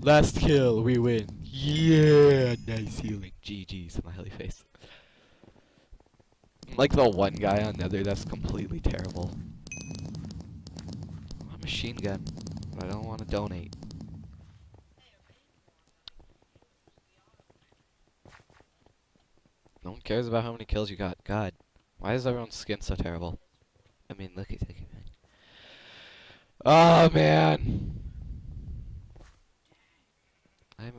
Last kill, we win. Yeah, nice healing. GG, smiley face. Like the one guy on Nether that's completely terrible. A machine gun. I don't want to donate. No one cares about how many kills you got. God, why is everyone's skin so terrible? I mean, look at it. Oh man. I'm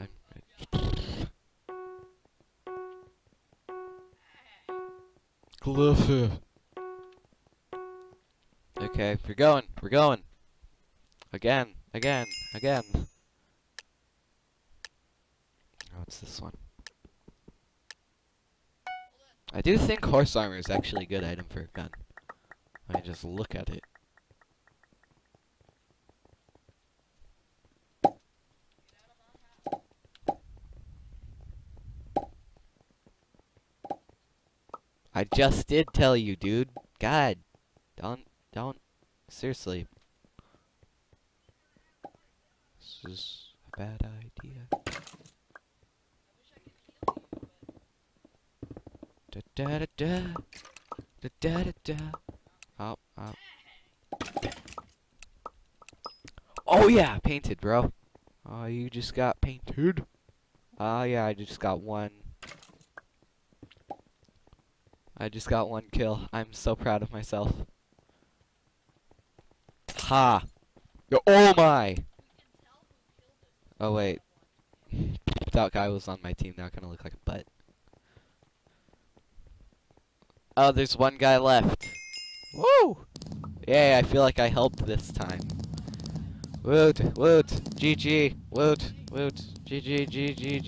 Cliffy. Okay, we're going. We're going. Again. Again. Again. Oh, it's this one. I do think horse armor is actually a good item for a gun. I just look at it. I just did tell you, dude. God. Don't. Seriously. This is a bad idea. Da da da da. Da da da da. Oh. Oh yeah, painted, bro. Oh, you just got painted. Oh yeah, I just got one. I just got one kill. I'm so proud of myself. Ha! Oh my! Oh wait. That guy was on my team, now gonna look like a butt. Oh, there's one guy left. Woo! Yay, I feel like I helped this time. Woot, woot, GG, woot, woot, GG, GG,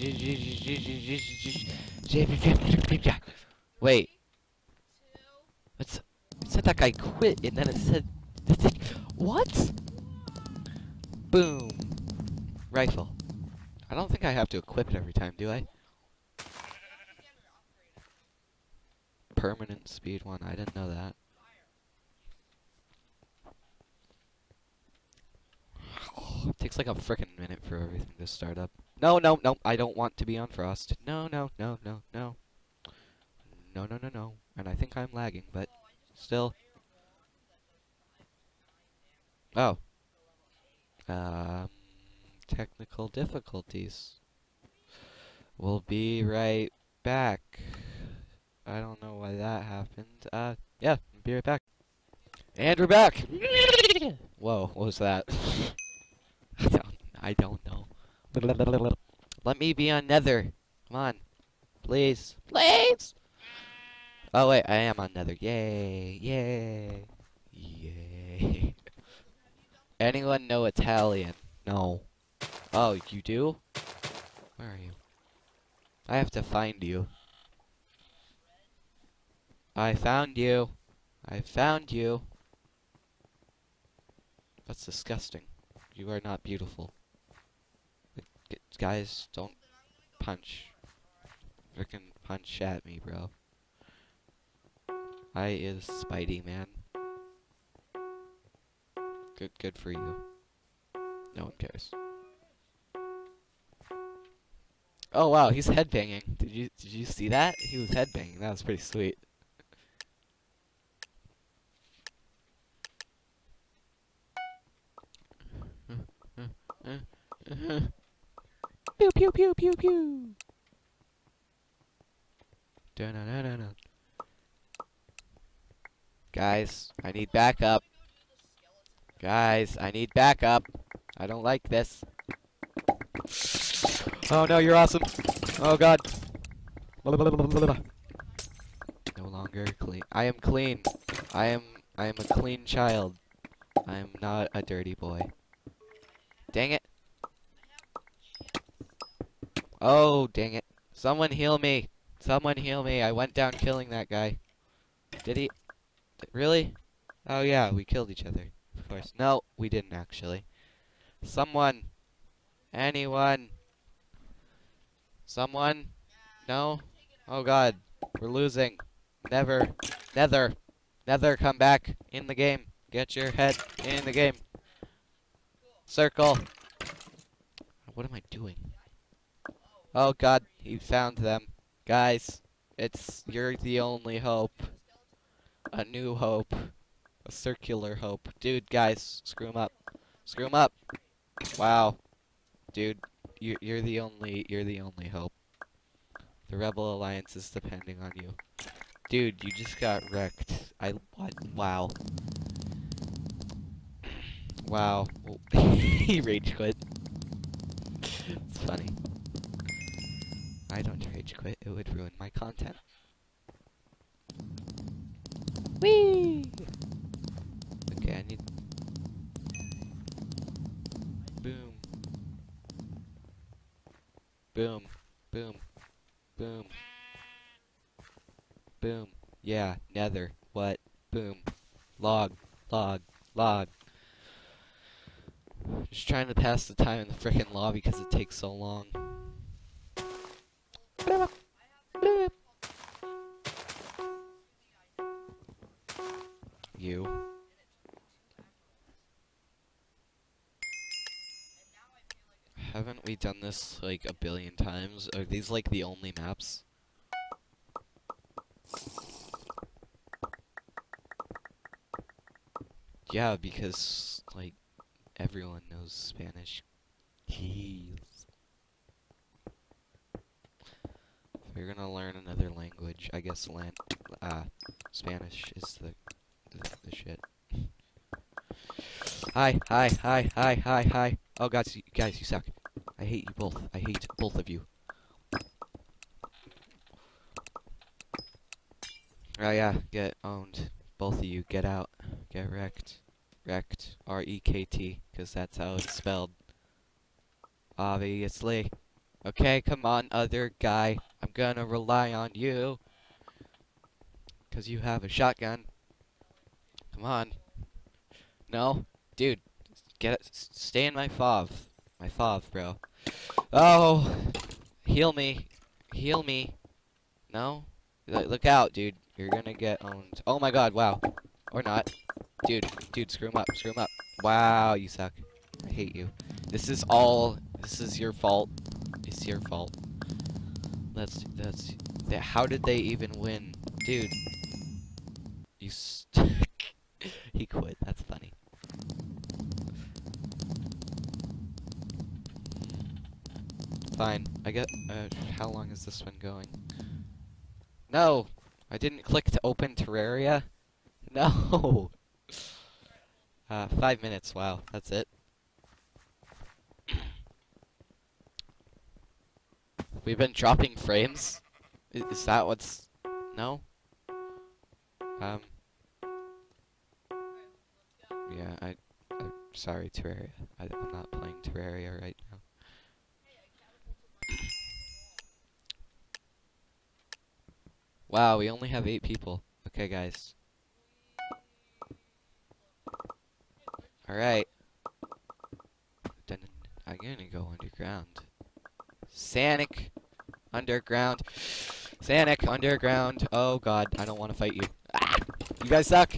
GG. Wait. It said that guy quit, and then it said... What? Boom. Rifle. I don't think I have to equip it every time, do I? Permanent speed one. I didn't know that. It takes like a frickin' minute for everything to start up. No. I don't want to be on Frost. No. No. And I think I'm lagging, but still. Oh. Technical difficulties. We'll be right back. I don't know why that happened. Yeah, be right back. And we're back! Whoa, what was that? I don't know. Let me be on Nether. Come on. Please. Please! Oh wait, I am on Nether. Yay! Yay! Yay! Anyone know Italian? No. Oh, you do? Where are you? I have to find you. I found you. I found you. That's disgusting. You are not beautiful. Guys, don't punch. Frickin' punch at me, bro. I is Spidey, man. Good for you. No one cares. Oh wow, he's headbanging. Did you see that? He was headbanging. That was pretty sweet. Pew pew pew pew pew. Da-na-na-na-na. Guys, I need backup. Guys, I need backup. I don't like this. Oh no, you're awesome. Oh god. No longer clean. I am clean. I am a clean child. I am not a dirty boy. Dang it. Oh, dang it. Someone heal me. Someone heal me. I went down killing that guy. Did he? Really? Oh yeah, we killed each other. Of course. No, we didn't actually. Someone. Anyone. Someone. No? Oh god. We're losing. Never. Nether. Nether, come back in the game. Get your head in the game. Circle. What am I doing? Oh god, he found them. Guys, you're the only hope. A new hope. A circular hope. Dude, guys, screw him up. Screw him up. Wow. Dude, you're the only hope. The Rebel Alliance is depending on you. Dude, you just got wrecked. What? Wow. Wow. He rage quit. It's funny. I don't rage quit. It would ruin my content. Whee! Okay, I need... Boom. Boom. Boom. Boom. Boom. Yeah, nether. What? Boom. Log. Log. Log. Just trying to pass the time in the frickin' lobby because it takes so long. You. Haven't we done this like a billion times? Are these like the only maps? Yeah, because like everyone knows Spanish. Jeez. If you're gonna learn another language, I guess Spanish is the shit. Hi, hi, hi, hi, hi, hi. Oh god, guys, you suck. I hate you both. I hate both of you. Oh yeah, get owned. Both of you, get out. Get wrecked. Wrecked. R-E-K-T, because that's how it's spelled. Obviously. Okay, come on, other guy. I'm gonna rely on you. Because you have a shotgun. Come on. No? Dude, stay in my FOV. My FOV, bro. Oh! Heal me. Heal me. No? Look out, dude. You're gonna get owned. Oh my god, wow. Or not. Dude, screw him up. Screw him up. Wow, you suck. I hate you. This is your fault. It's your fault. How did they even win? Dude. He quit. That's funny. Fine. I get, how long has this been going? No! I didn't click to open Terraria. No! 5 minutes. Wow. That's it. We've been dropping frames? Is that what's... No? Yeah, I'm sorry, Terraria. I'm not playing Terraria right now. Wow, we only have 8 people. Okay, guys. Alright. I'm gonna go underground. Sanic! Underground. Sanic, underground. Oh god, I don't want to fight you. Ah! You guys suck!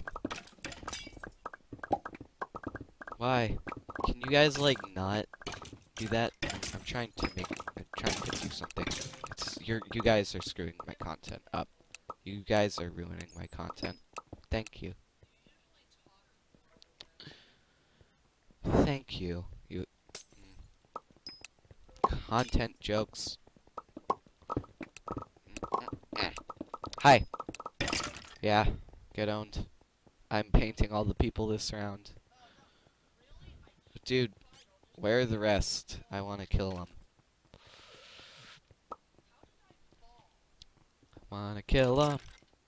Why? Can you guys, like, not do that? I'm trying to do something. You guys are screwing my content up. You guys are ruining my content. Thank you. Thank you. Content jokes. Hi. Yeah, get owned. I'm painting all the people this round. Dude, where are the rest? I want to kill them. I want to kill them.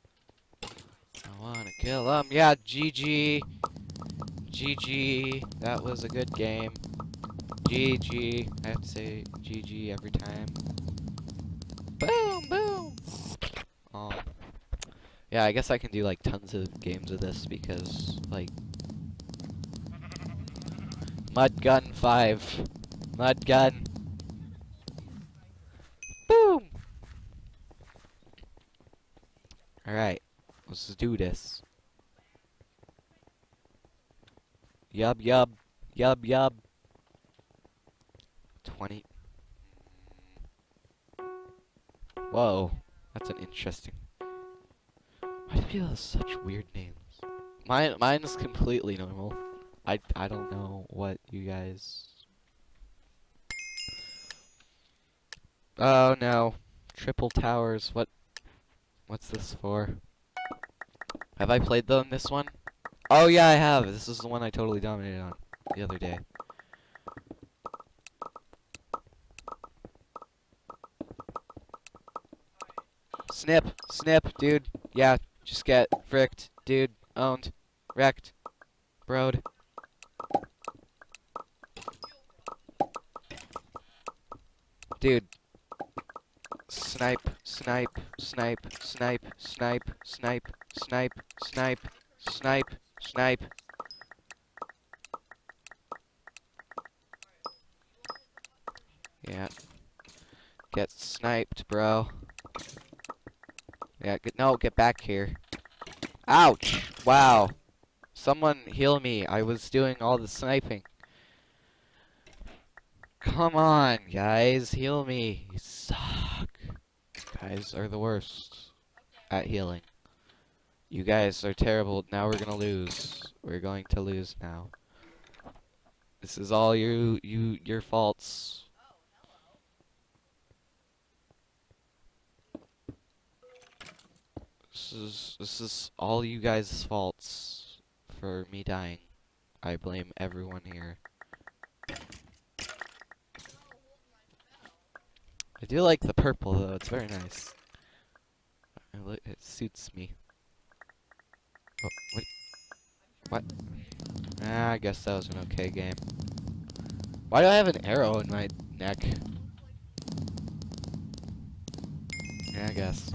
I want to kill them. Yeah, GG. GG. That was a good game. GG. I have to say GG every time. Boom, boom. Oh. Yeah, I guess I can do like tons of games of this because like Mud Gun 5. Mud Gun. Boom. Alright. Let's do this. Yub yub. Yub yub. 20. Whoa, that's an interesting. Why do people have such weird names? Mine's completely normal. I don't know what you guys. Oh no, triple towers. What's this for? Have I played on this one? Oh yeah, I have. This is the one I totally dominated on the other day. Snip, dude. Yeah, just get fricked, dude. Owned, wrecked, broed. Dude. Snipe, snipe, snipe, snipe, snipe, snipe, snipe, snipe, snipe, snipe. Yeah. Get sniped, bro. Yeah, get back here. Ouch! Wow. Someone heal me. I was doing all the sniping. Come on, guys. Heal me. You suck. Guys are the worst at healing. You guys are terrible. Now we're gonna lose. We're going to lose now. This is all your faults. This is all you guys' faults for me dying. I blame everyone here. I do like the purple though, it's very nice. It suits me. Oh, what? Ah, I guess that was an okay game. Why do I have an arrow in my neck? Yeah, I guess.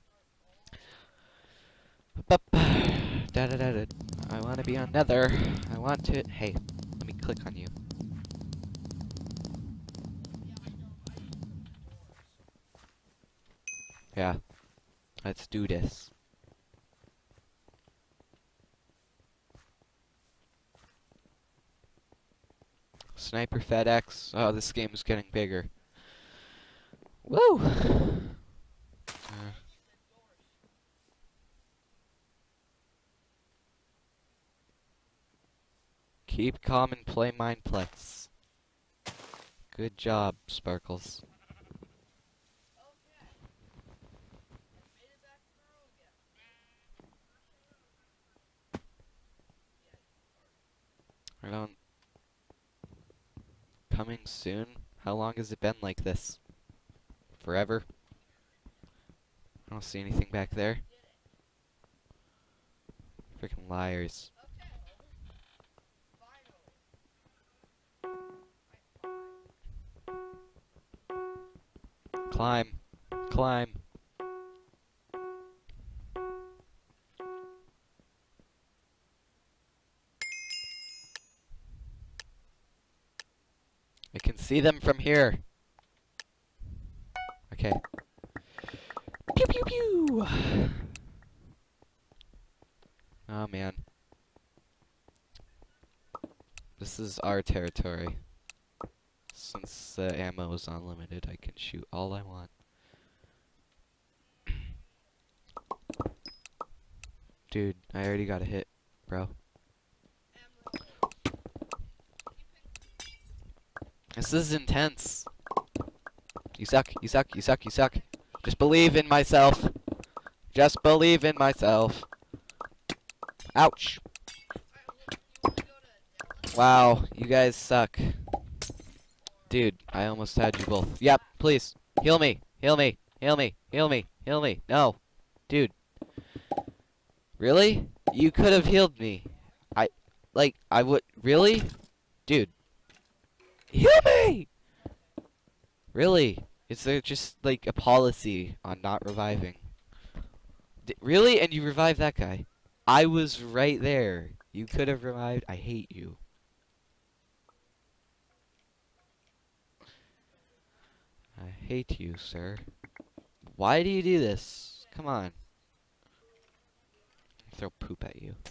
Da da da da. I want to be on Nether. I want to. Hey, let me click on you. Yeah, let's do this. Sniper FedEx. Oh, this game is getting bigger. Woo! Keep calm and play Mineplex. Good job, Sparkles. I don't... Coming soon? How long has it been like this? Forever? I don't see anything back there. Freaking liars. Climb. Climb. I can see them from here. Okay. Pew pew pew! Oh man. This is our territory. Since the ammo is unlimited, I can shoot all I want. Dude, I already got a hit, bro. This is intense. You suck, you suck, you suck, you suck. Just believe in myself. Just believe in myself. Ouch. Wow, you guys suck. Dude, I almost had you both. Yep, please. Heal me. Heal me. Heal me. Heal me. Heal me. No. Dude. Really? You could have healed me. I would. Really? Dude. Heal me! Really? Is there just, like, a policy on not reviving? Really? And you revived that guy? I was right there. You could have revived. I hate you. I hate you, sir. Why do you do this? Come on. Throw poop at you.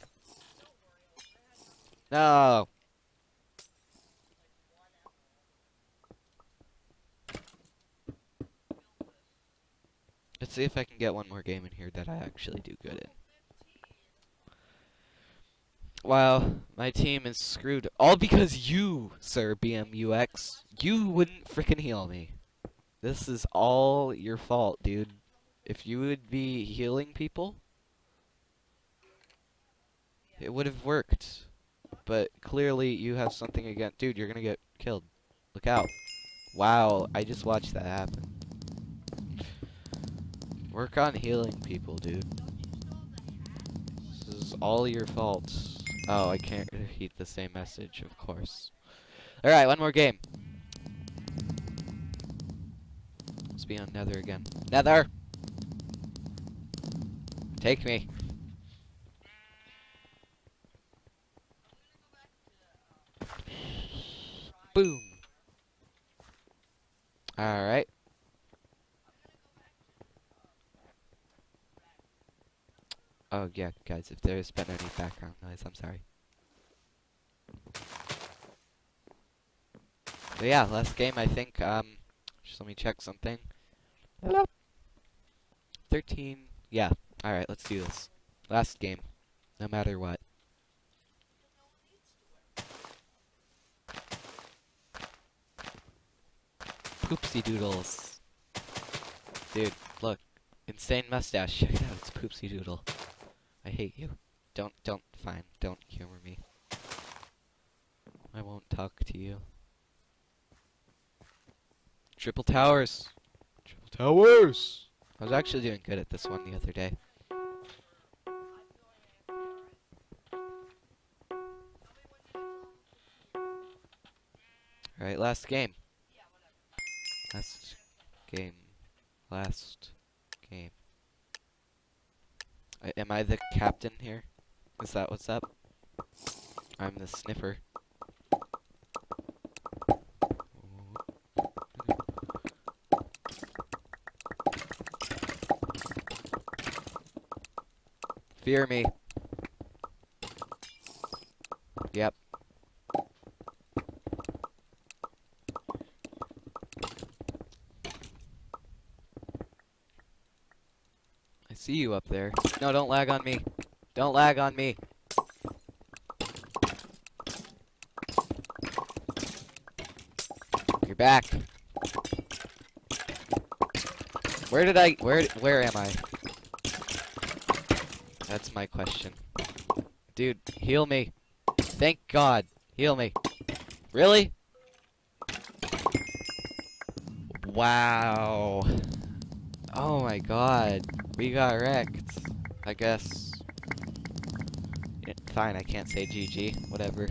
No! Let's see if I can get one more game in here that I actually do good in. Wow, my team is screwed. All because you, sir BMUX. You wouldn't frickin' heal me. This is all your fault, dude. If you would be healing people, it would have worked. But clearly you have something against... Dude, you're gonna get killed. Look out. Wow, I just watched that happen. Work on healing people, dude. This is all your fault. Oh, I can't repeat the same message, of course. Alright, one more game. Let's be on Nether again. Nether! Take me. Boom! Alright. Oh, yeah, guys, if there's been any background noise, I'm sorry. But yeah, last game, I think, just let me check something. Hello? 13, yeah. Alright, let's do this. Last game, no matter what. Poopsie doodles. Dude, look. Insane mustache. Check it out, it's Poopsie Doodle. I hate you. Fine, don't humor me. I won't talk to you. Triple towers! Triple towers! I was actually doing good at this one the other day. Alright, last game. Last game. Last game. Am I the captain here? Is that what's up? I'm the sniffer. Fear me. Yep. I see you up there. No, don't lag on me. Don't lag on me. You're back. Where am I? That's my question. Dude, heal me. Thank God. Heal me. Really? Wow. Oh my God. We got wrecked. I guess. Fine, I can't say GG. Whatever.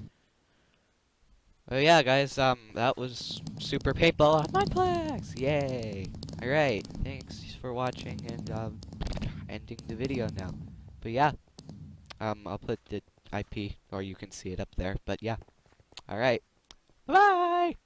Well, yeah, guys, that was Super Paintball on Mineplex! Yay! Alright, thanks for watching, and, ending the video now. But yeah, I'll put the IP, or you can see it up there, but yeah. Alright. Bye!